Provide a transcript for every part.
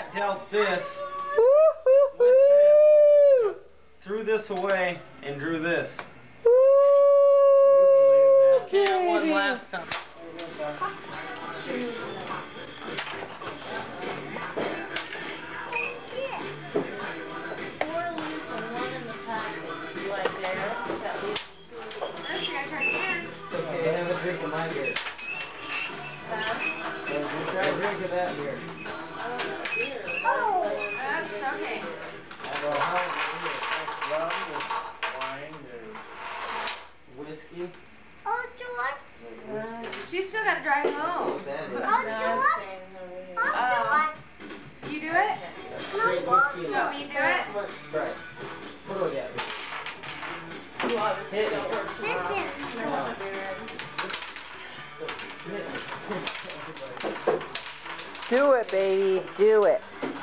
dealt this. Threw this away and drew this. It's okay, I won last time. Okay, have a drink of my beer. Try a drink of that beer. Oh, that's okay. Rum, wine, whiskey. Oh, George. She's still got to drive home. Oh, George. You do it? Straight whiskey. You want me to do it? Right. What do I got? Hit Do it, baby. Do it.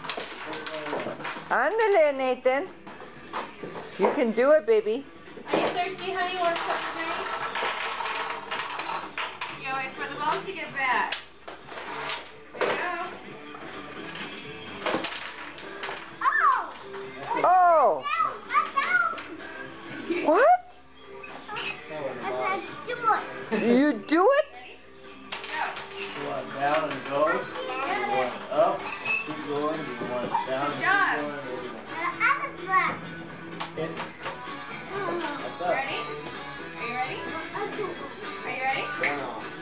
Ándale, Nathan. You can do it, baby. Are you thirsty, honey? You want a cup of drink? You gotta wait for the balls to get back. There you go. Oh! What? You do it? You want down and go? You want up? Keep going. You want down and keep going? Hit. What's up? Ready? Are you ready? Are you ready? Down.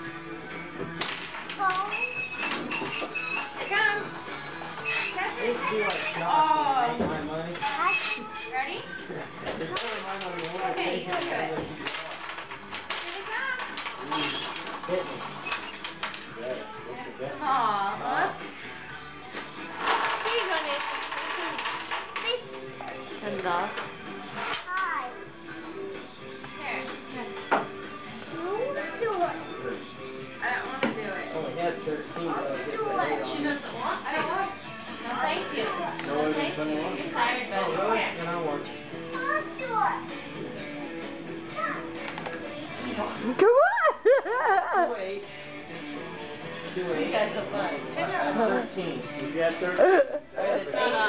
Here it comes. Catch it. Oh. My money. Ready? Okay, you can do it. Here it comes. Hit me. Got it. Come on. Here you go, Nathan. Turn it off. Here. I don't want to do it. Only had 13, so I get the 8 on. She doesn't want to. I don't want. No, thank you. No, Thank it's 21. You're tired, buddy. Oh, really? Then I won. Come on! 2 8. 2 You 8. guys are fun. 13. You got 13? No, no.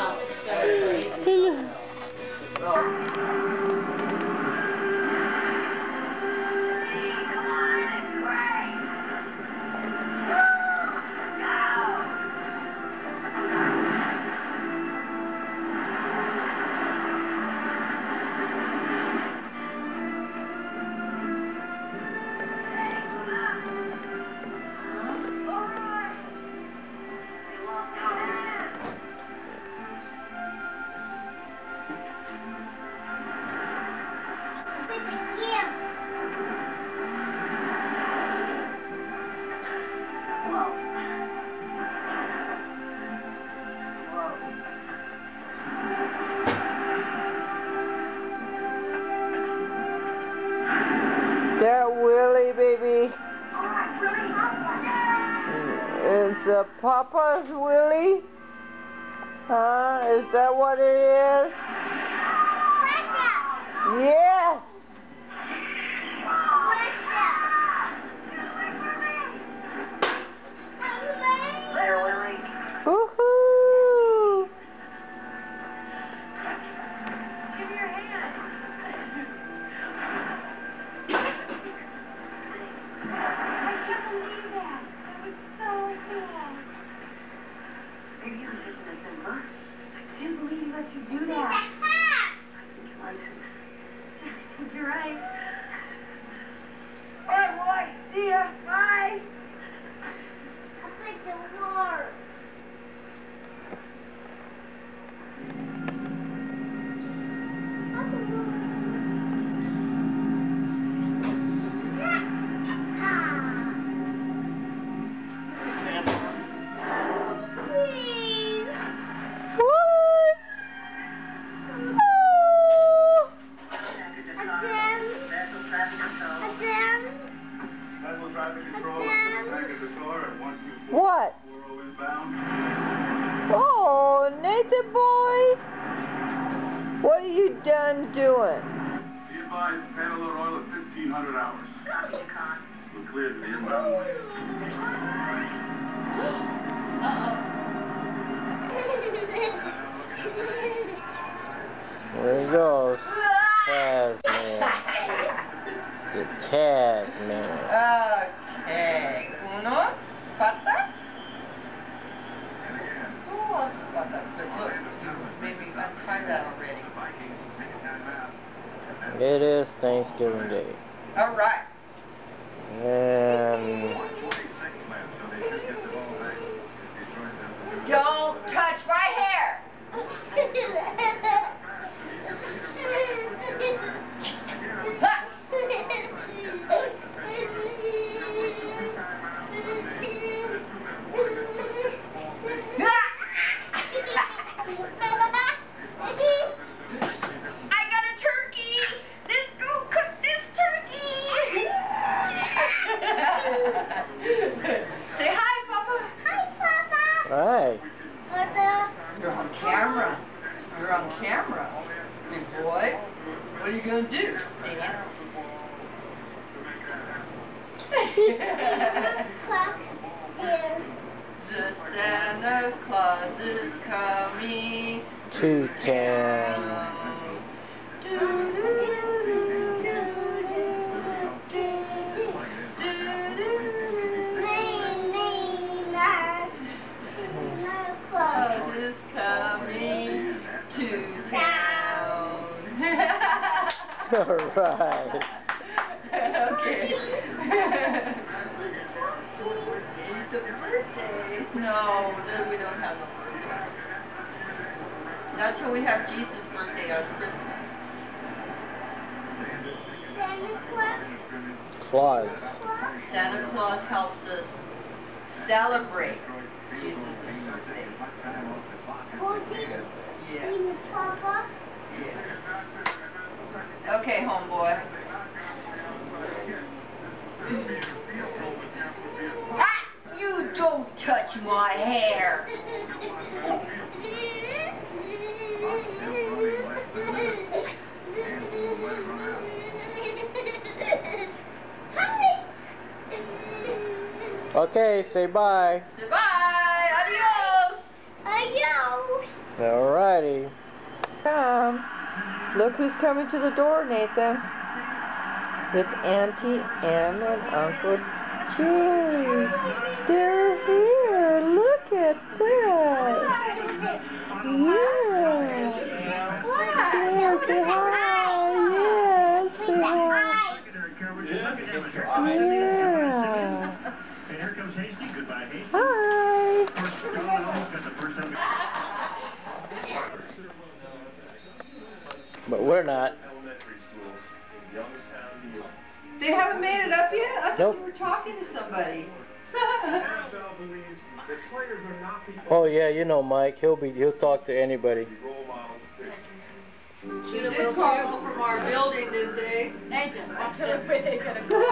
That Willie, baby. It's a Papa's Willie? Huh? Is that what it is? Yes! Woohoo! Give me your hand. I can't believe that. That was so cool. Are you a business member? I can't believe he lets you do that. You're right. All right, boy. See ya. Bye. What? Oh, Nathan boy. What are you done doing? Be advised, panel load oil at 1,500 hours. We're cleared to the inbound lane. There he goes. Tasman. The Tasman. Okay. Uno, pata. Dos patas. But look, you maybe untied that already. It is Thanksgiving Day. All right. And Don't touch my hair. I got a turkey. Let's go cook this turkey. Say hi, Papa. Hi, Papa. right. You're on camera. You're on camera. Big boy. What are you going to do? Dance. The Santa Claus is coming to town. Claus is coming to town. All right. Okay. The birthdays. No, we don't have no birthdays. Not till we have Jesus' birthday on Christmas. Claus. Santa Claus helps us celebrate Jesus' birthday. Yes. Yes. Okay, homeboy. Ah! You don't touch my hair. Okay, say bye. Say bye. Adios. Adios. All righty. Come. Look who's coming to the door, Nathan. It's Auntie Em and Uncle Jerry. They're here. Look at that. Yeah. Yeah, say hi. Yeah, say hi. Yeah. And here comes Hasty. Goodbye, Hasty. Hi. But we're not. They haven't made it up yet? I thought Nope. you were talking to somebody. Oh yeah, you know Mike. He'll talk to anybody. She did call from our building, didn't they? They did. Watch this. They're gonna go.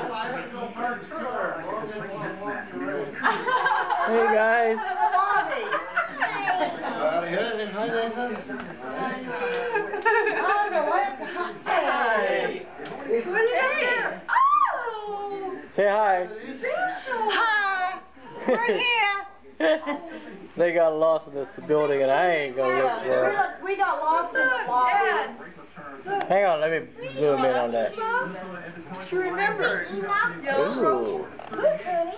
Hey guys. Hey. Oh! Say hi. Hi! We're here! They got lost in this building and I ain't gonna look for them. We got lost in the lobby. Hang on, let me zoom in on that. She remembered. Ooh. Look, honey.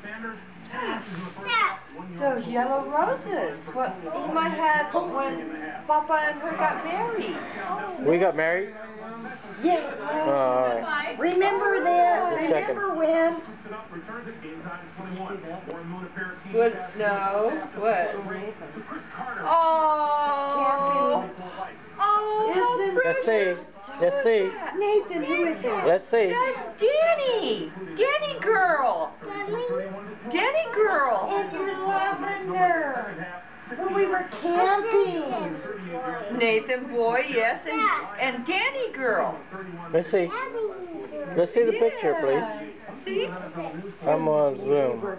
Those yellow roses. What Uma had when Papa and her got married. We got married? Yes. Oh, all right. Remember that? Just checking. Remember when? What? No. What? Oh. Oh. Let's see. Let's see. Nathan, who is that? Let's see. That's Danny. Danny girl. Danny girl. And your lavender. When we were camping. Nathan boy, yes, and Danny girl. Let's see. Let's see the picture, please. See? I'm on Zoom.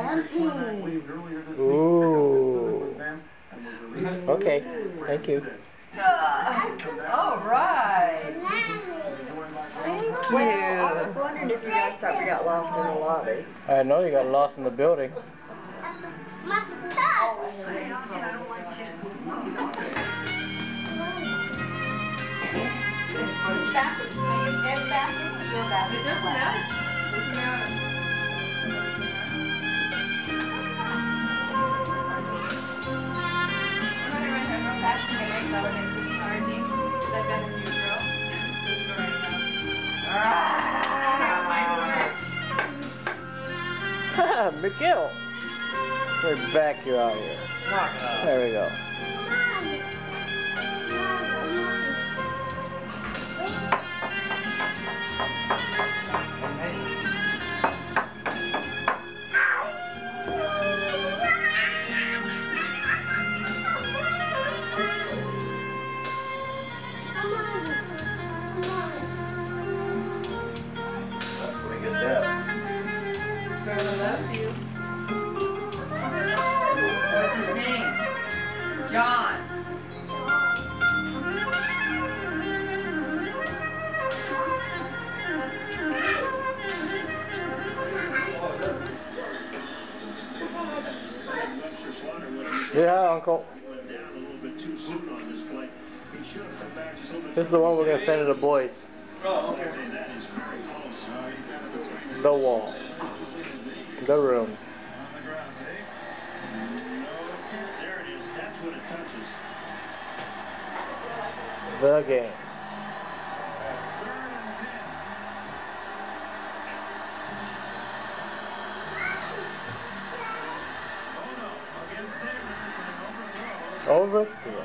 Ooh. Okay. Thank you. All right. Thank you. I was wondering if you guys thought we got lost in the lobby. I know you got lost in the building. My McGill! We're back you out here. There we go. What's his name? John. Yeah, Uncle. This is the one we're going to send to the boys. Oh, okay. The wall. The room. There it is. That's what it touches. The game. Overthrow.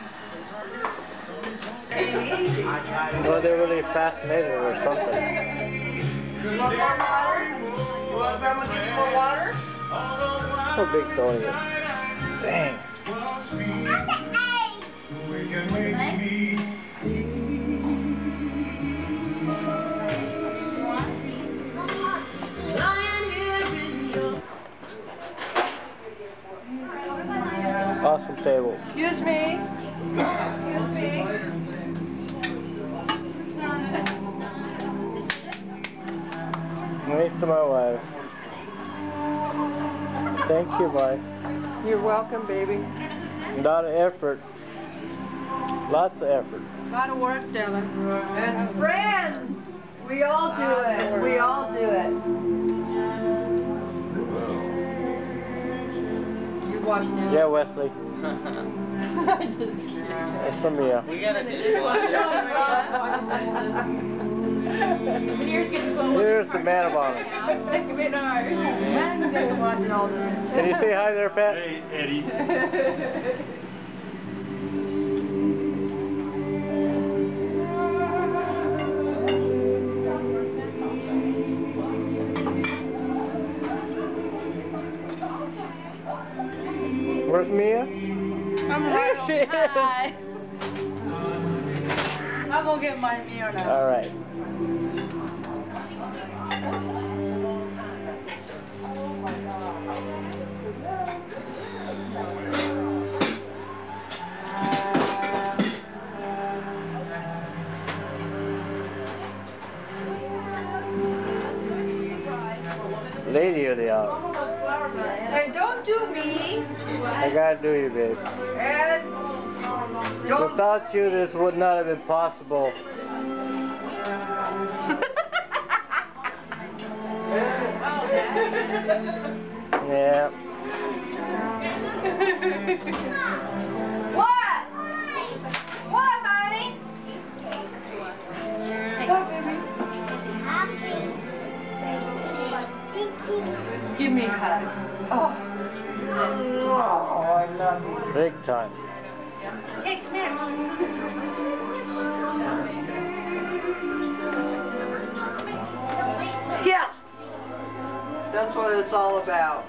Well, they're really fascinated or something. You want more water? You want Grandma to give you more water? How big Tony is. Dang. Awesome tables. Excuse me. Excuse me. Nice to my wife. Thank you, wife. You're welcome, baby. A lot of effort. Lots of effort. A lot of work, Dylan. And friends. We all do it. We all do it. You wash dishes. Yeah, Wesley. I'm just kidding. That's from Mia. We got a dishwasher. Here's the man of honor. Can you say hi there, Pat? Hey, Eddie. Where's Mia? There she is. Hi. I'm gonna get my meal now. All right. Lady of the hour. Hey, don't do me. I gotta do you, babe. And don't. Without you, this would not have been possible. Yeah. What? What, honey? Give me a hug. Oh. Oh, I love you. Big time. Hey, come here. Yes. That's what it's all about.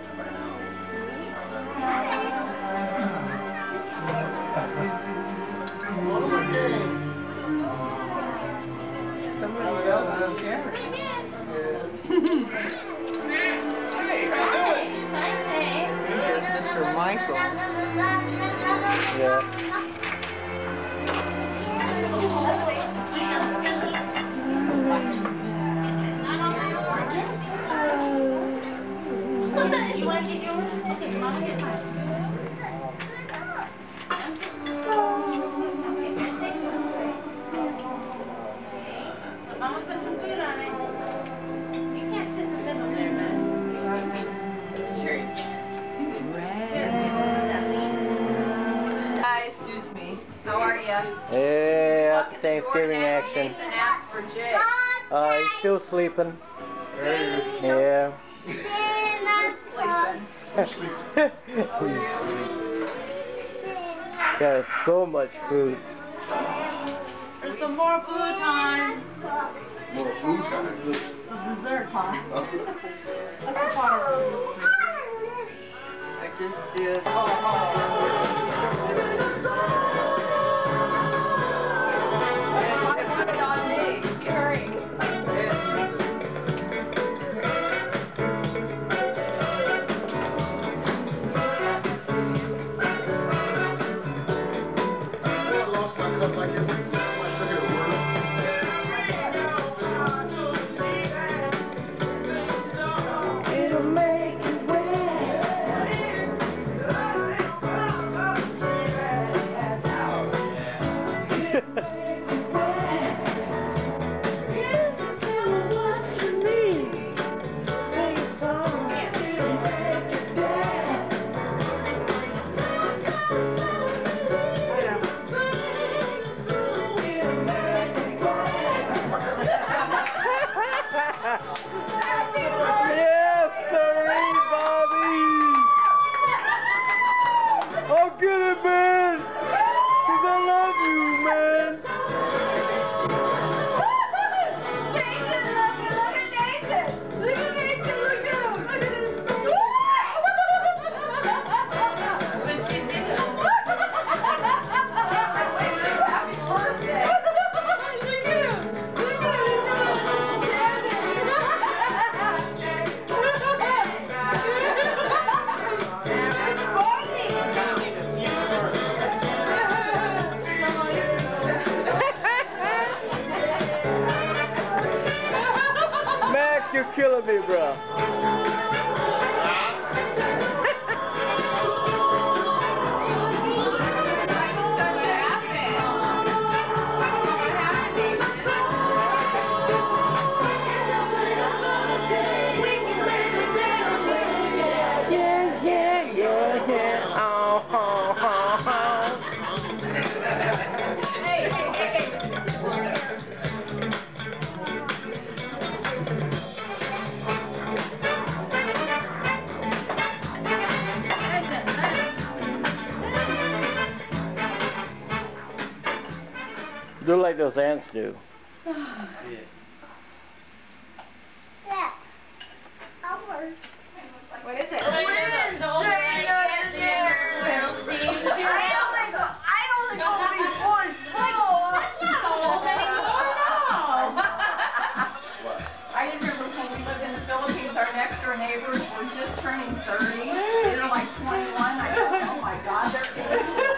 Somebody else is carrying. Here's Mr. Michael. Yeah. You want to get yours? Okay, Mom, get mine. Okay, Thanksgiving action. Nathan asked for Jay. He's still sleeping. Yeah. Got so much food. There's some more food time. More food time. Some dessert time. That's a pot of food. I just did. Put it on me. Hurry. I lost my cup like this. I took it at work. Yes, sirree, Bobby! Oh, get it, man! 'Cause I love you, man! Max, you're killing me, bro. Do like those ants do. Yeah. What is it? I remember when we lived in the Philippines, our next door neighbors were just turning 30. They were like 21. I go, oh my God, they're Asian.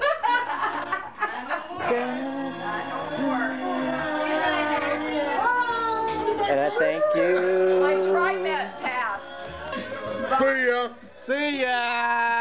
And I thank you. My TriMet pass. See ya. See ya.